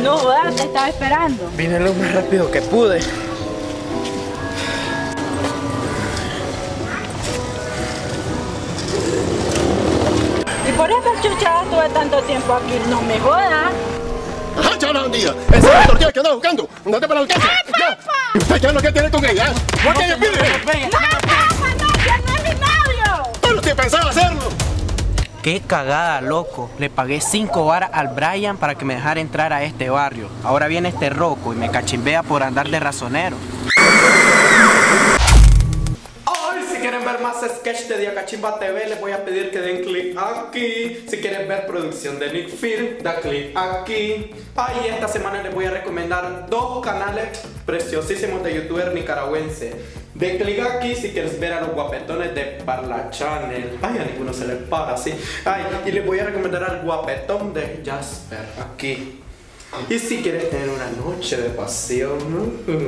No, ¿verdad? Te estaba esperando. Vine lo más rápido que pude. Y por esta chucha estuve tanto tiempo aquí. No me jodas. ¡Ah, chaval, un día! ¡Esa es la tortilla que andaba buscando! ¡Andate para la alcance! ¡Ya! ¿Qué es lo que tienes con ella? ¿Por qué me pide? ¡No, papá, no! ¡Ya no es mi novio! ¡Pero si pensaba hacerlo! Qué cagada, loco. Le pagué 5 varas al Brian para que me dejara entrar a este barrio. Ahora viene este roco y me cachimbea por andar de razonero. Si quieren ver más sketch de Diacachimba TV, les voy a pedir que den clic aquí. Si quieren ver producción de Nick Film, da clic aquí. Y esta semana les voy a recomendar 2 canales preciosísimos de youtuber nicaragüense. Den clic aquí si quieres ver a los guapetones de Parla Channel. A ninguno se les para, sí. Y les voy a recomendar al guapetón de Jasper aquí. Y si quieres tener una noche de pasión,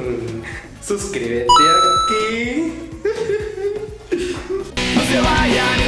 suscríbete aquí. No se vayan.